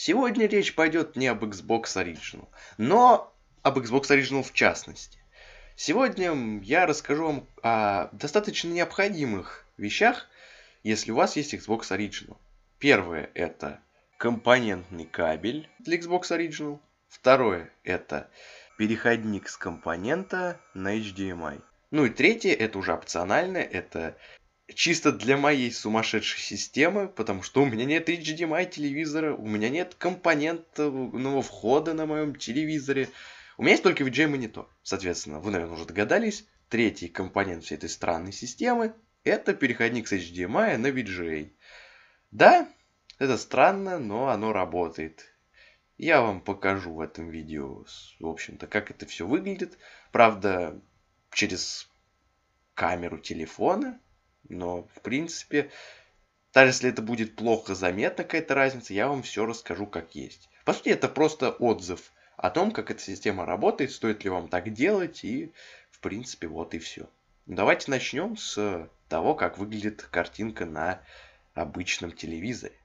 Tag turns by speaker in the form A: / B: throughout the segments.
A: Сегодня речь пойдет не об Xbox Original, но об Xbox Original в частности. Сегодня я расскажу вам о достаточно необходимых вещах, если у вас есть Xbox Original. Первое – это компонентный кабель для Xbox Original. Второе – это переходник с компонента на HDMI. Ну и третье – это уже опционально, это чисто для моей сумасшедшей системы, потому что у меня нет HDMI телевизора, у меня нет компонентного входа на моем телевизоре. У меня есть только VGA монитор. Соответственно, вы, наверное, уже догадались, третий компонент всей этой странной системы – это переходник с HDMI на VGA. Да, это странно, но оно работает. Я вам покажу в этом видео, в общем-то, как это все выглядит. Правда, через камеру телефона. Но, в принципе, даже если это будет плохо заметна какая-то разница, я вам все расскажу как есть. По сути, это просто отзыв о том, как эта система работает, стоит ли вам так делать, и, в принципе, вот и все. Давайте начнем с того, как выглядит картинка на обычном телевизоре.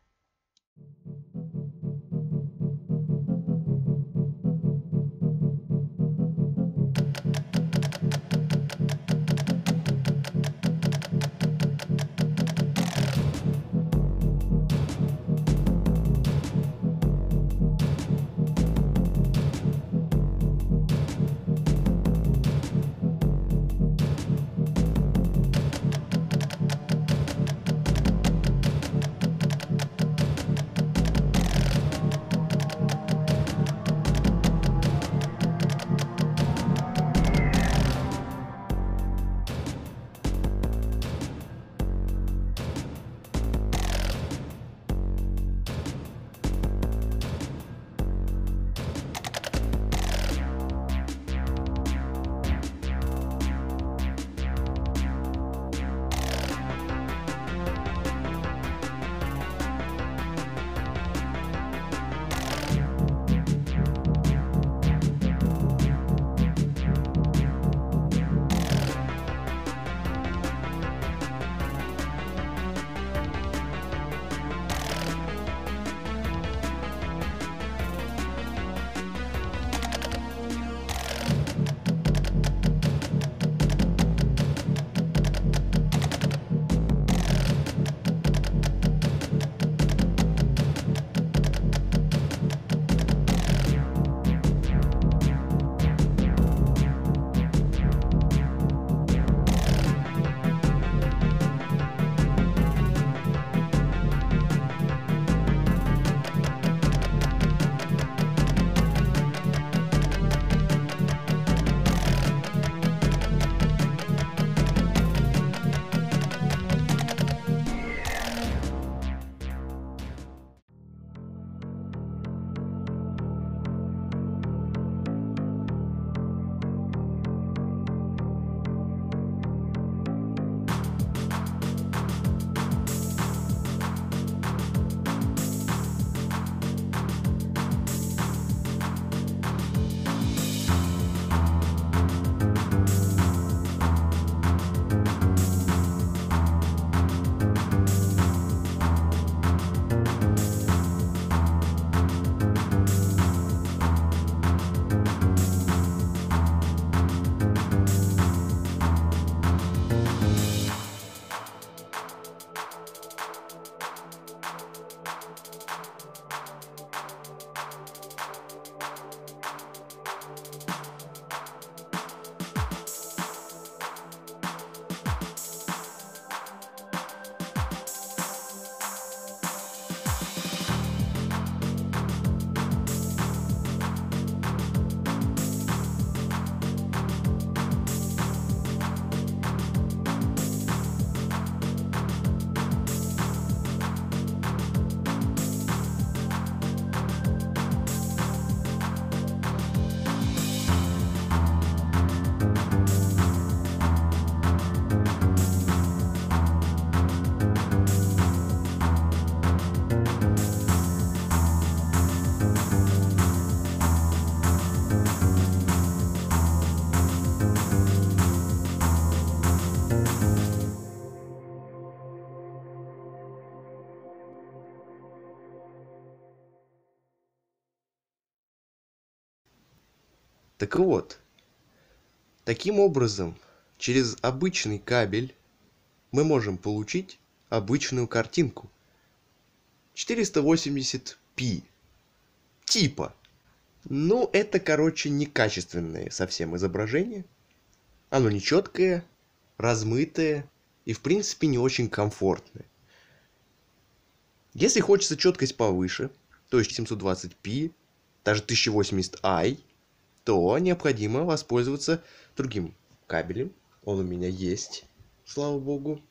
A: Так вот, таким образом, через обычный кабель мы можем получить обычную картинку. 480p. Типа. Ну, это, короче, некачественное совсем изображение. Оно нечеткое, размытое и, в принципе, не очень комфортное. Если хочется четкость повыше, то есть 720p, даже 1080i, то необходимо воспользоваться другим кабелем. Он у меня есть, слава богу.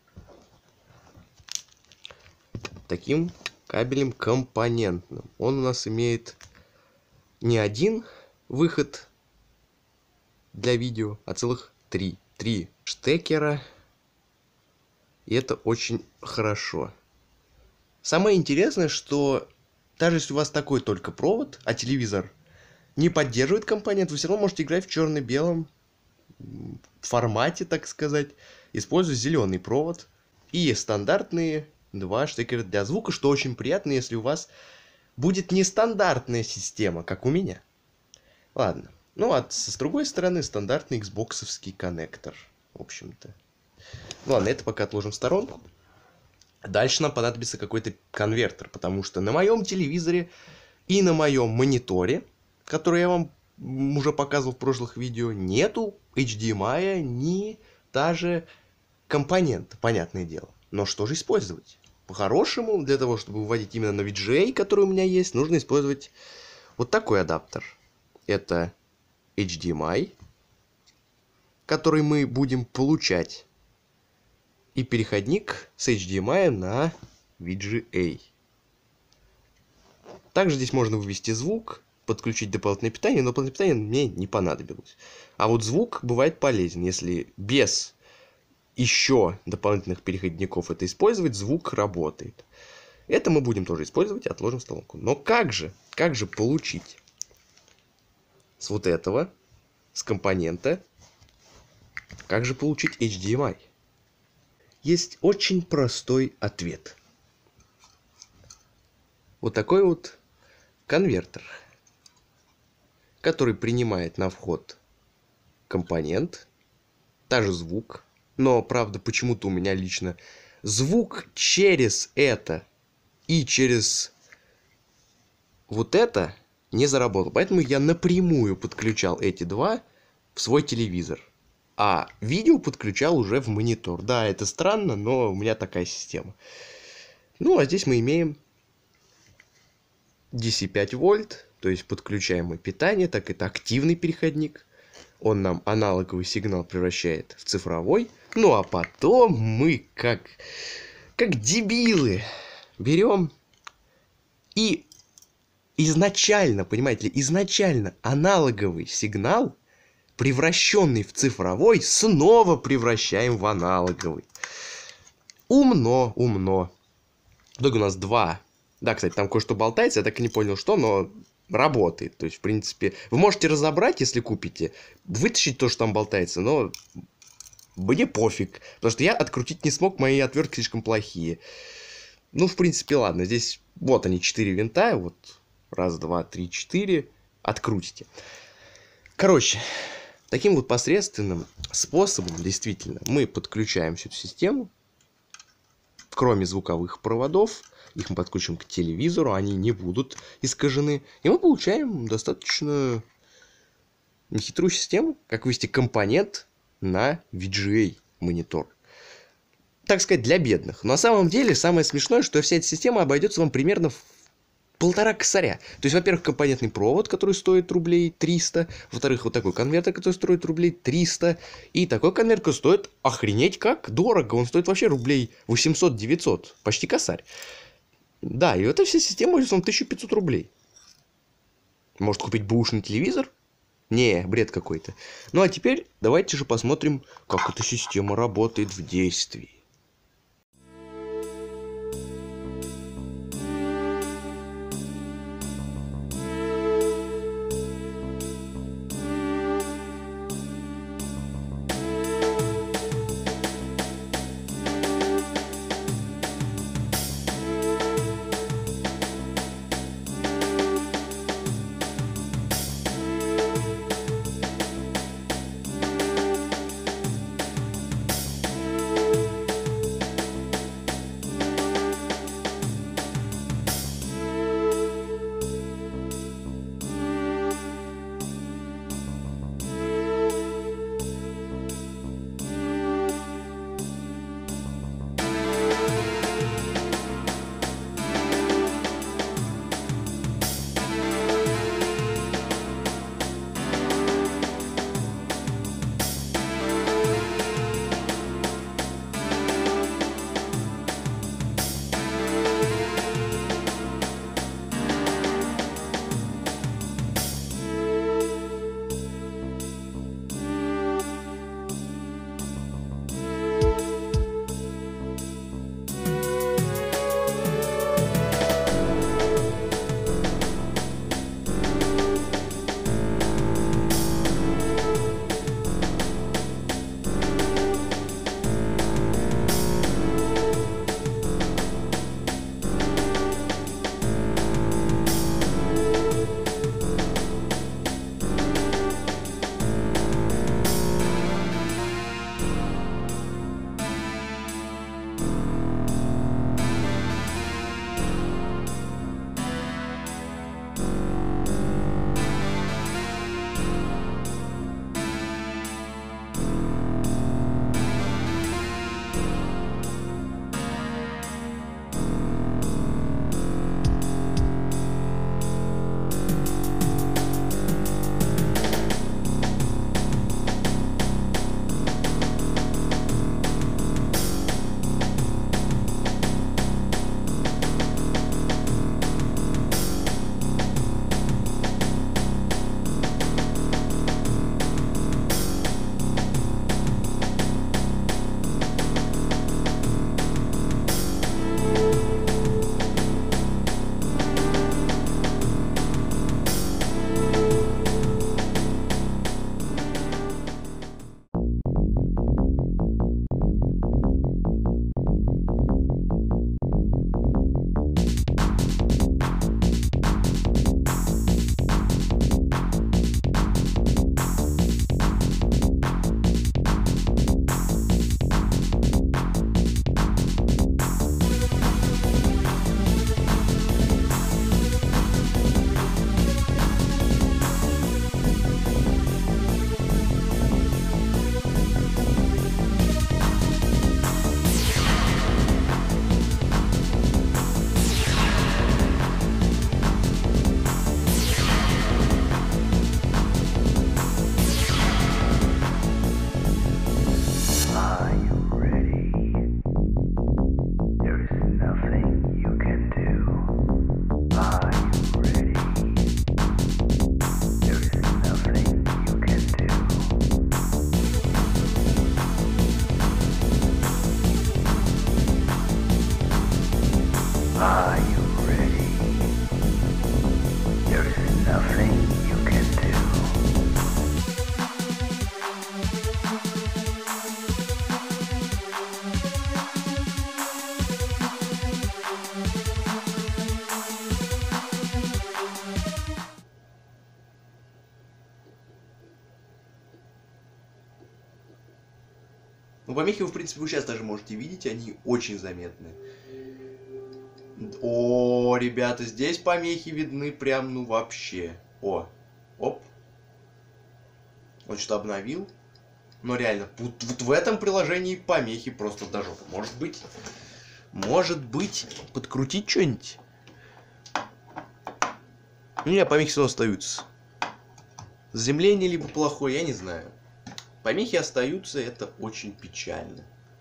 A: Таким кабелем компонентным. Он у нас имеет не один выход для видео, а целых три. Три штекера. И это очень хорошо. Самое интересное, что даже если у вас такой только провод, а телевизор не поддерживает компонент, вы все равно можете играть в черно-белом формате, так сказать, используя зеленый провод и стандартные два штекера для звука, что очень приятно, если у вас будет нестандартная система, как у меня. Ладно. Ну, а с другой стороны, стандартный xbox-овский коннектор, в общем-то. Ладно, это пока отложим в сторонку. Дальше нам понадобится какой-то конвертер, потому что на моем телевизоре и на моем мониторе, который я вам уже показывал в прошлых видео, нету HDMI, ни даже компонента, понятное дело. Но что же использовать? По-хорошему, для того, чтобы выводить именно на VGA, который у меня есть, нужно использовать вот такой адаптер. Это HDMI, который мы будем получать, и переходник с HDMI на VGA. Также здесь можно вывести звук, подключить дополнительное питание, но дополнительное питание мне не понадобилось. А вот звук бывает полезен, если без еще дополнительных переходников это использовать, звук работает. Это мы будем тоже использовать и отложим в сторонку. Но как же получить с вот этого, с компонента, как же получить HDMI? Есть очень простой ответ. Вот такой вот конвертер, который принимает на вход компонент, даже звук. Но, правда, почему-то у меня лично звук через это и через вот это не заработал. Поэтому я напрямую подключал эти два в свой телевизор. А видео подключал уже в монитор. Да, это странно, но у меня такая система. Ну, а здесь мы имеем DC 5 вольт, то есть подключаемое питание, так это активный переходник. Он нам аналоговый сигнал превращает в цифровой. Ну, а потом мы, как дебилы, берем и изначально, понимаете ли, изначально аналоговый сигнал, превращенный в цифровой, снова превращаем в аналоговый. Умно. Только у нас два. Да, кстати, там кое-что болтается, я так и не понял, что, но работает. То есть, в принципе, вы можете разобрать, если купите, вытащить то, что там болтается, но мне пофиг. Потому что я открутить не смог, мои отвертки слишком плохие. Ну, в принципе, ладно. Здесь вот они, 4 винта. Вот, раз, два, три, 4. Открутите. Короче, таким вот посредственным способом, действительно, мы подключаем всю эту систему. Кроме звуковых проводов, их мы подключим к телевизору, они не будут искажены. И мы получаем достаточно нехитрую систему, как вывести компонент на VGA монитор. Так сказать, для бедных. Но на самом деле, самое смешное, что вся эта система обойдется вам примерно в 1,5 косаря. То есть, во-первых, компонентный провод, который стоит рублей 300. Во-вторых, вот такой конвертер, который стоит рублей 300. И такой конвертер стоит охренеть как дорого. Он стоит вообще рублей 800-900. Почти косарь. Да, и эта вся система будет вам 1500 рублей. Может купить бэушный телевизор? Не, бред какой-то. Ну а теперь давайте же посмотрим, как эта система работает в действии. Ну, помехи вы, в принципе, вы сейчас даже можете видеть, они очень заметны. О, ребята, здесь помехи видны прям, ну, вообще. О, оп. Он что-то обновил. Но реально, вот в этом приложении помехи просто до жопы. Может быть, подкрутить что-нибудь? Не, помехи все остаются. Заземление либо плохое, я не знаю. Помехи остаются, это очень печально.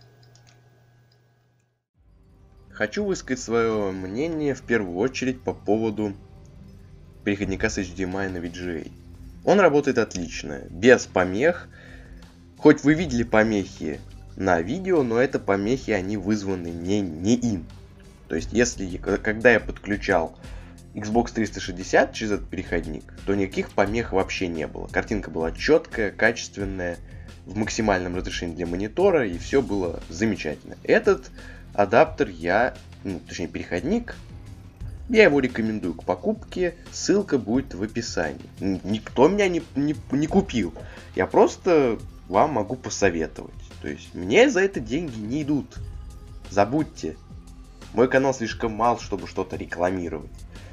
A: Хочу высказать свое мнение в первую очередь по поводу переходника с HDMI на VGA. Он работает отлично, без помех. Хоть вы видели помехи на видео, но это помехи, они вызваны не им. То есть, когда я подключал Xbox 360 через этот переходник, то никаких помех вообще не было. Картинка была четкая, качественная, в максимальном разрешении для монитора, и все было замечательно. Этот адаптер переходник, я его рекомендую к покупке, ссылка будет в описании. Никто меня не купил, я просто вам могу посоветовать. То есть мне за это деньги не идут. Забудьте. Мой канал слишком мал, чтобы что-то рекламировать.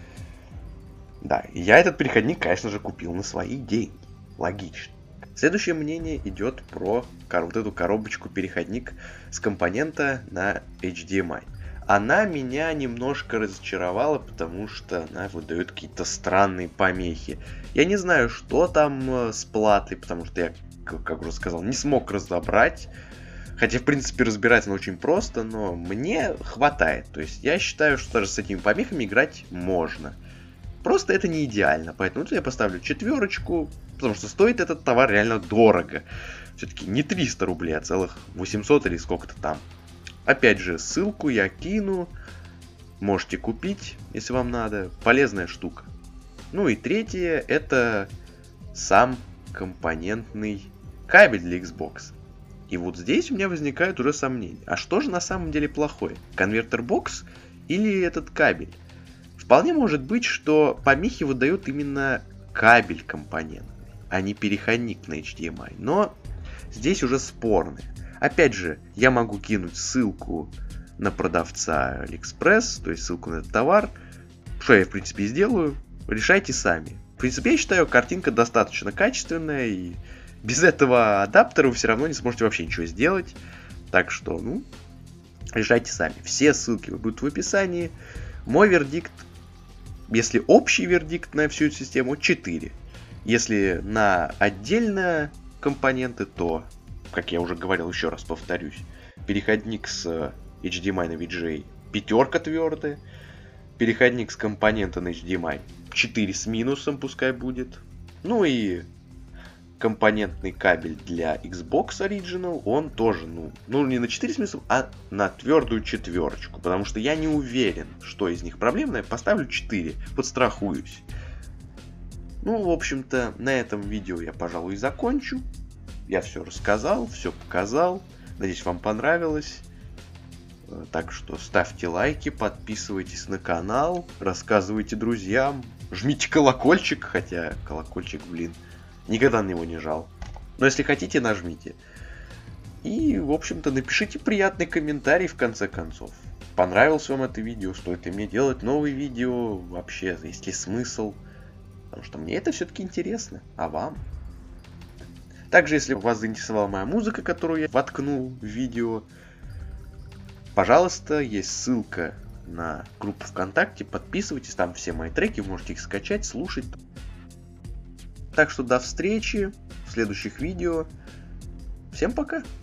A: Да, и я этот переходник, конечно же, купил на свои деньги. Логично. Следующее мнение идет про вот эту коробочку-переходник с компонента на HDMI. Она меня немножко разочаровала, потому что она выдает какие-то странные помехи. Я не знаю, что там с платой, потому что я, как уже сказал, не смог разобрать. Хотя, в принципе, разбирать она очень просто, но мне хватает. То есть я считаю, что даже с этими помехами играть можно. Просто это не идеально, поэтому я поставлю 4, потому что стоит этот товар реально дорого. Все-таки не 300 рублей, а целых 800 или сколько-то там. Опять же, ссылку я кину, можете купить, если вам надо, полезная штука. Ну и третье, это сам компонентный кабель для Xbox. И вот здесь у меня возникает уже сомнение, а что же на самом деле плохое? Конвертер-бокс или этот кабель? Вполне может быть, что помехи выдают именно кабель компонентный, а не переходник на HDMI. Но здесь уже спорно. Опять же, я могу кинуть ссылку на продавца AliExpress, то есть ссылку на этот товар. Что я, в принципе, и сделаю. Решайте сами. В принципе, я считаю, картинка достаточно качественная, и без этого адаптера вы все равно не сможете вообще ничего сделать. Так что, решайте сами. Все ссылки будут в описании. Мой вердикт, если общий вердикт на всю эту систему, 4. Если на отдельно компоненты, то, как я уже говорил, еще раз повторюсь, переходник с HDMI на VGA 5 твердая, переходник с компонента на HDMI 4 с минусом пускай будет, ну и компонентный кабель для Xbox Original, он тоже, не на 4 с минусом, а на твердую 4, потому что я не уверен, что из них проблемное, поставлю 4, подстрахуюсь. В общем-то, на этом видео я, пожалуй, закончу. Я все рассказал, все показал, надеюсь, вам понравилось. Так что ставьте лайки, подписывайтесь на канал, рассказывайте друзьям, жмите колокольчик, хотя колокольчик, никогда на него не жал. Но если хотите, нажмите. И, в общем-то, напишите приятный комментарий в конце концов. Понравилось вам это видео? Стоит ли мне делать новые видео? Вообще, есть ли смысл? Потому что мне это все-таки интересно. А вам? Также, если вас заинтересовала моя музыка, которую я воткнул в видео, пожалуйста, есть ссылка на группу ВКонтакте. Подписывайтесь, там все мои треки, вы можете их скачать, слушать. Так что до встречи в следующих видео. Всем пока!